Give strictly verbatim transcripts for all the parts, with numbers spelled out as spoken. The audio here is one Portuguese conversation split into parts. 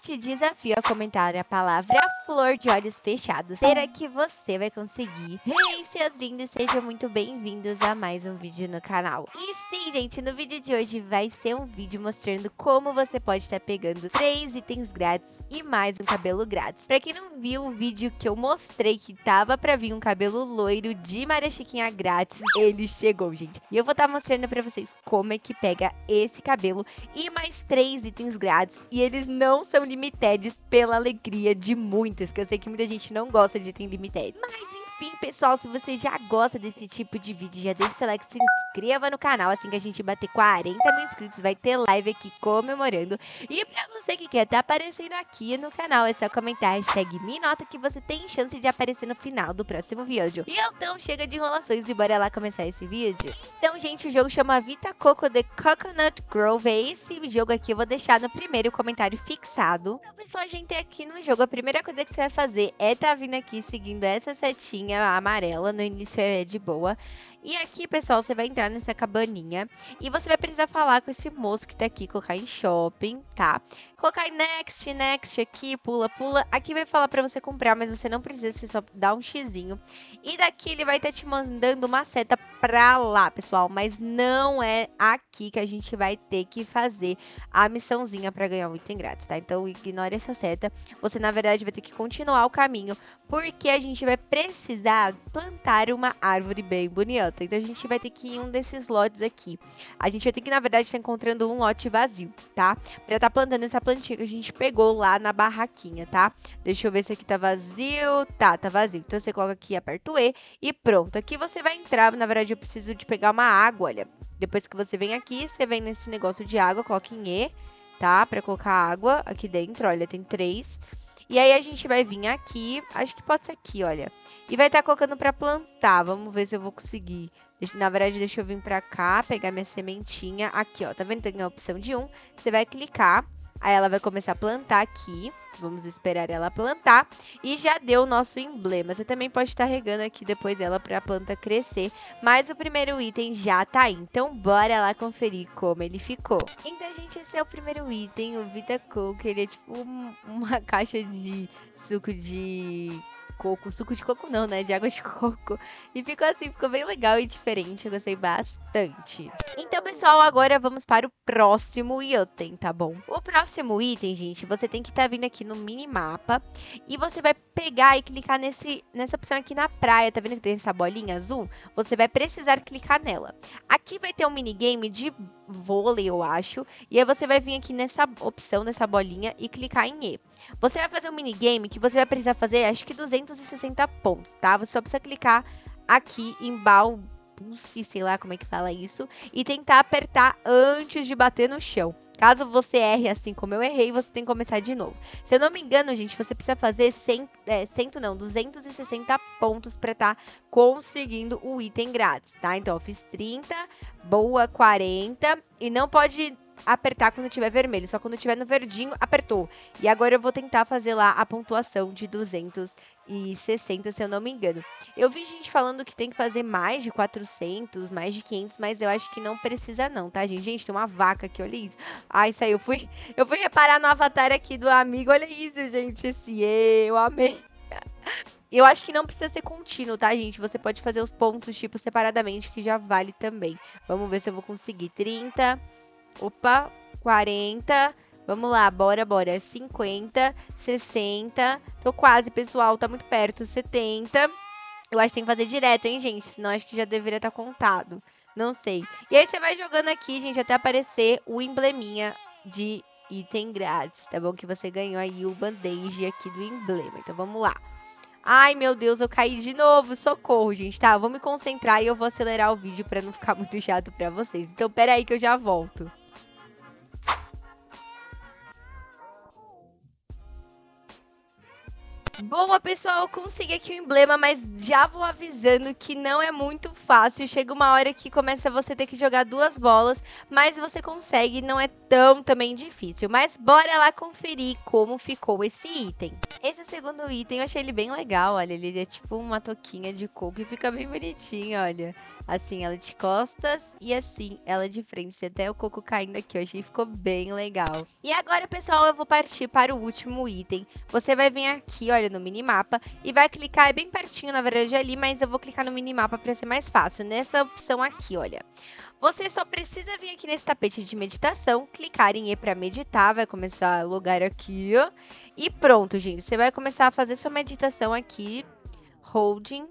te desafio a comentar a palavra flor de olhos fechados. Será que você vai conseguir? Hey, seus lindos, sejam muito bem-vindos a mais um vídeo no canal. E sim, gente, no vídeo de hoje vai ser um vídeo mostrando como você pode estar pegando três itens grátis e mais um cabelo grátis. Pra quem não viu o vídeo que eu mostrei que tava pra vir um cabelo loiro de Maria Chiquinha grátis, ele chegou, gente. E eu vou estar mostrando pra vocês como é que pega esse cabelo e mais três itens grátis. E eles não são limitados, pela alegria de muitas, que eu sei que muita gente não gosta de item limited. Mas enfim, pessoal, se você já gosta desse tipo de vídeo, já deixa o seu like, se inscreva no canal. Assim que a gente bater quarenta mil inscritos, vai ter live aqui comemorando. E pra você que quer estar aparecendo aqui no canal, é só comentar a hashtag Minota que você tem chance de aparecer no final do próximo vídeo. E então chega de enrolações e bora lá começar esse vídeo. Então, gente, o jogo chama Vita Coco The Coconut Grove. É esse jogo aqui, eu vou deixar no primeiro comentário fixado. Então, pessoal, a gente tem aqui no jogo, a primeira coisa que você vai fazer é tá vindo aqui seguindo essa setinha amarela. No início é de boa. E aqui, pessoal, você vai entrar nessa cabaninha e você vai precisar falar com esse moço que tá aqui, colocar em shopping, tá? Colocar em next, next aqui, pula, pula. Aqui vai falar pra você comprar, mas você não precisa, você só dá um xizinho. E daqui ele vai estar te mandando uma seta pra lá, pessoal. Mas não é aqui que a gente vai ter que fazer a missãozinha pra ganhar um item grátis, tá? Então ignore essa seta. Você, na verdade, vai ter que continuar o caminho, porque a gente vai precisar plantar uma árvore bem bonita. Então a gente vai ter que ir em um desses lotes aqui. A gente vai ter que, na verdade, estar encontrando um lote vazio, tá? Pra estar plantando essa plantinha que a gente pegou lá na barraquinha, tá? Deixa eu ver se aqui tá vazio. Tá, tá vazio. Então você coloca aqui, aperta o E e pronto. Aqui você vai entrar, na verdade eu preciso de pegar uma água, olha. Depois que você vem aqui, você vem nesse negócio de água, coloca em E, tá? Pra colocar água aqui dentro, olha, tem três. E aí a gente vai vir aqui, acho que pode ser aqui, olha. E vai estar colocando pra plantar, vamos ver se eu vou conseguir. Deixa, na verdade, deixa eu vir pra cá, pegar minha sementinha. Aqui, ó, tá vendo? Tem a opção de um. Você vai clicar, aí ela vai começar a plantar aqui. Vamos esperar ela plantar. E já deu o nosso emblema. Você também pode estar regando aqui depois dela pra planta crescer. Mas o primeiro item já tá aí. Então, bora lá conferir como ele ficou. Então, gente, esse é o primeiro item, o Vita Coco. Ele é tipo um, uma caixa de suco de coco. Suco de coco não, né? De água de coco. E ficou assim, ficou bem legal e diferente. Eu gostei bastante. Então, pessoal, agora vamos para o próximo item, tá bom? O próximo item, gente, você tem que estar vindo aqui no minimapa e você vai pegar e clicar nesse, nessa opção aqui na praia. Tá vendo que tem essa bolinha azul? Você vai precisar clicar nela. Aqui vai ter um minigame de vôlei, eu acho. E aí você vai vir aqui nessa opção, nessa bolinha e clicar em E. Você vai fazer um minigame que você vai precisar fazer, acho que duzentos e sessenta pontos, tá? Você só precisa clicar aqui em Bal... Pulse, sei lá como é que fala isso, e tentar apertar antes de bater no chão. Caso você erre assim como eu errei, você tem que começar de novo. Se eu não me engano, gente, você precisa fazer cem, é, cem não, duzentos e sessenta pontos para estar tá conseguindo o item grátis, tá? Então, eu fiz trinta, boa, quarenta, e não pode apertar quando tiver vermelho, só quando tiver no verdinho, apertou. E agora eu vou tentar fazer lá a pontuação de duzentos e sessenta, se eu não me engano. Eu vi gente falando que tem que fazer mais de quatrocentos, mais de quinhentos, mas eu acho que não precisa não, tá, gente? Gente, tem uma vaca aqui, olha isso. Ai, saiu, eu fui, eu fui reparar no avatar aqui do amigo, olha isso, gente, esse eu amei. Eu acho que não precisa ser contínuo, tá, gente? Você pode fazer os pontos, tipo, separadamente, que já vale também. Vamos ver se eu vou conseguir. trinta... Opa, quarenta, vamos lá, bora, bora, cinquenta, sessenta, tô quase, pessoal, tá muito perto, setenta, eu acho que tem que fazer direto, hein, gente, senão acho que já deveria estar contado, não sei. E aí você vai jogando aqui, gente, até aparecer o embleminha de item grátis, tá bom? Que você ganhou aí o band-aid aqui do emblema, então vamos lá. Ai, meu Deus, eu caí de novo, socorro, gente, tá? Eu vou me concentrar e eu vou acelerar o vídeo pra não ficar muito chato pra vocês. Então, pera aí que eu já volto. Boa, pessoal, eu consegui aqui o emblema, mas já vou avisando que não é muito fácil. Chega uma hora que começa você ter que jogar duas bolas, mas você consegue, não é tão também difícil. Mas bora lá conferir como ficou esse item. Esse segundo item, eu achei ele bem legal, olha, ele é tipo uma toquinha de coco e fica bem bonitinho, olha. Assim, ela de costas e assim, ela de frente. Tem até o coco caindo aqui, eu achei que ficou bem legal. E agora, pessoal, eu vou partir para o último item. Você vai vir aqui, olha, no minimapa e vai clicar, é bem pertinho, na verdade, ali, mas eu vou clicar no minimapa para ser mais fácil. Nessa opção aqui, olha. Você só precisa vir aqui nesse tapete de meditação, clicar em E para meditar, vai começar a logar aqui, ó. E pronto, gente, você vai começar a fazer sua meditação aqui, holding.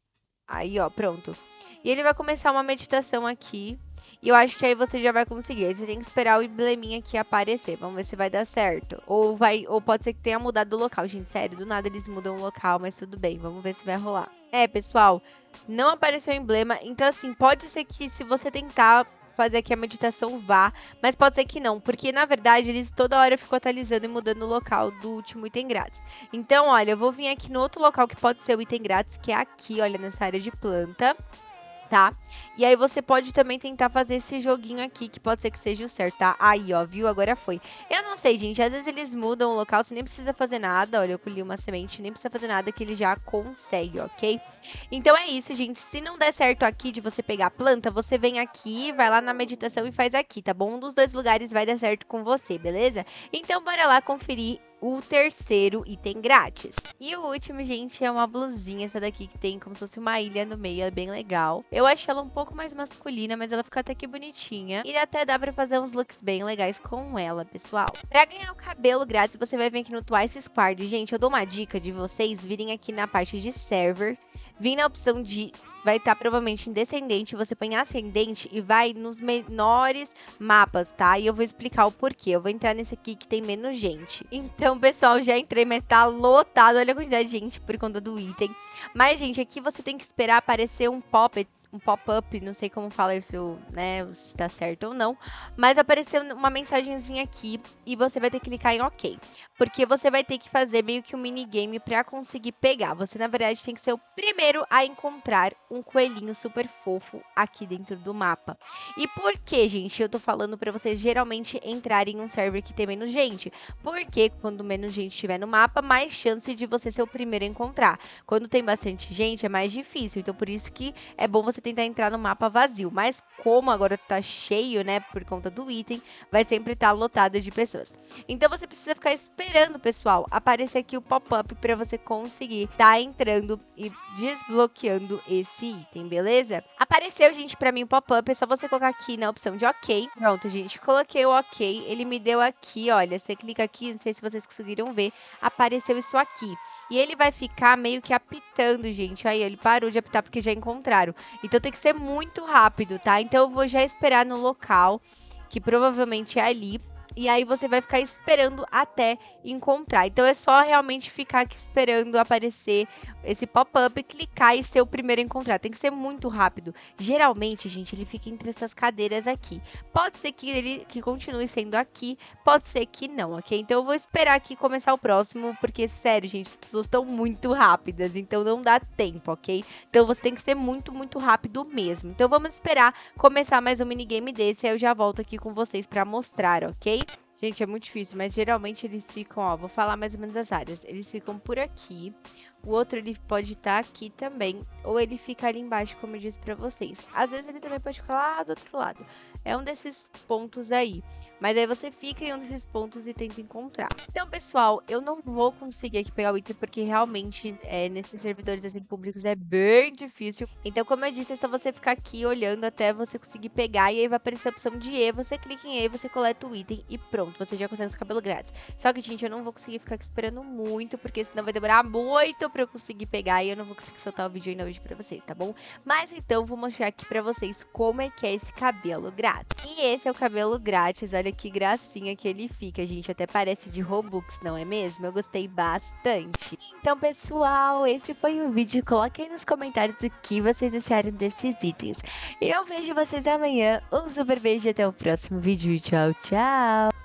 Aí, ó, pronto. E ele vai começar uma meditação aqui. E eu acho que aí você já vai conseguir. Aí você tem que esperar o embleminha aqui aparecer. Vamos ver se vai dar certo. Ou, vai, ou pode ser que tenha mudado o local. Gente, sério, do nada eles mudam o local, mas tudo bem. Vamos ver se vai rolar. É, pessoal, não apareceu o emblema. Então, assim, pode ser que se você tentar fazer aqui a meditação vá, mas pode ser que não, porque na verdade eles toda hora ficam atualizando e mudando o local do último item grátis. Então, olha, eu vou vir aqui no outro local que pode ser o item grátis, que é aqui, olha, nessa área de planta, tá? E aí você pode também tentar fazer esse joguinho aqui, que pode ser que seja o certo, tá? Aí, ó, viu? Agora foi. Eu não sei, gente, às vezes eles mudam o local, você nem precisa fazer nada, olha, eu colhi uma semente, nem precisa fazer nada que ele já consegue, ok? Então é isso, gente, se não der certo aqui de você pegar a planta, você vem aqui, vai lá na meditação e faz aqui, tá bom? Um dos dois lugares vai dar certo com você, beleza? Então bora lá conferir o terceiro item grátis. E o último, gente, é uma blusinha, essa daqui que tem como se fosse uma ilha no meio, é bem legal. Eu achei ela um pouco mais masculina, mas ela fica até que bonitinha. E até dá pra fazer uns looks bem legais com ela, pessoal. Pra ganhar o cabelo grátis, você vai vir aqui no Twice Squad. Gente, eu dou uma dica de vocês virem aqui na parte de server, vir na opção de... vai estar provavelmente em descendente, você põe ascendente e vai nos menores mapas, tá? E eu vou explicar o porquê. Eu vou entrar nesse aqui que tem menos gente. Então, pessoal, já entrei, mas tá lotado. Olha a quantidade de gente por conta do item. Mas, gente, aqui você tem que esperar aparecer um pop um pop-up, não sei como fala isso, né, se está certo ou não, mas apareceu uma mensagenzinha aqui e você vai ter que clicar em OK, porque você vai ter que fazer meio que um minigame para conseguir pegar. Você, na verdade, tem que ser o primeiro a encontrar um coelhinho super fofo aqui dentro do mapa. E por que, gente, eu tô falando para vocês geralmente entrarem em um server que tem menos gente? Porque quando menos gente estiver no mapa, mais chance de você ser o primeiro a encontrar. Quando tem bastante gente, é mais difícil, então por isso que é bom você tentar entrar no mapa vazio, mas como agora tá cheio, né, por conta do item, vai sempre estar lotado de pessoas. Então você precisa ficar esperando, pessoal, aparecer aqui o pop-up para você conseguir tá entrando e desbloqueando esse item, beleza? Apareceu, gente, para mim o pop-up, é só você colocar aqui na opção de OK. Pronto, gente, coloquei o OK, ele me deu aqui, olha, você clica aqui, não sei se vocês conseguiram ver, apareceu isso aqui. E ele vai ficar meio que apitando, gente, aí ele parou de apitar porque já encontraram. Então tem que ser muito rápido, tá? Então eu vou já esperar no local, que provavelmente é ali. E aí você vai ficar esperando até encontrar. Então é só realmente ficar aqui esperando aparecer esse pop-up, clicar e ser o primeiro a encontrar. Tem que ser muito rápido. Geralmente, gente, ele fica entre essas cadeiras aqui. Pode ser que ele que continue sendo aqui, pode ser que não, ok? Então eu vou esperar aqui começar o próximo, porque, sério, gente, as pessoas estão muito rápidas, então não dá tempo, ok? Então você tem que ser muito, muito rápido mesmo. Então vamos esperar começar mais um minigame desse, aí eu já volto aqui com vocês pra mostrar, ok? Gente, é muito difícil, mas geralmente eles ficam, ó, vou falar mais ou menos as áreas. Eles ficam por aqui, o outro ele pode estar aqui também, ou ele fica ali embaixo, como eu disse pra vocês. Às vezes ele também pode ficar lá do outro lado. É um desses pontos aí. Mas aí você fica em um desses pontos e tenta encontrar. Então, pessoal, eu não vou conseguir aqui pegar o item, porque realmente é, nesses servidores assim públicos é bem difícil. Então, como eu disse, é só você ficar aqui olhando até você conseguir pegar. E aí vai aparecer a opção de E, você clica em E, você coleta o item e pronto, você já consegue os cabelos grátis. Só que, gente, eu não vou conseguir ficar aqui esperando muito, porque senão vai demorar muito pra eu conseguir pegar e eu não vou conseguir soltar o vídeo ainda hoje pra vocês, tá bom? Mas então, vou mostrar aqui pra vocês como é que é esse cabelo grátis. E esse é o cabelo grátis, olha que gracinha que ele fica, gente, até parece de Robux, não é mesmo? Eu gostei bastante. Então, pessoal, esse foi o vídeo, coloquem aí nos comentários o que vocês acharam desses itens. Eu vejo vocês amanhã, um super beijo e até o próximo vídeo, tchau, tchau!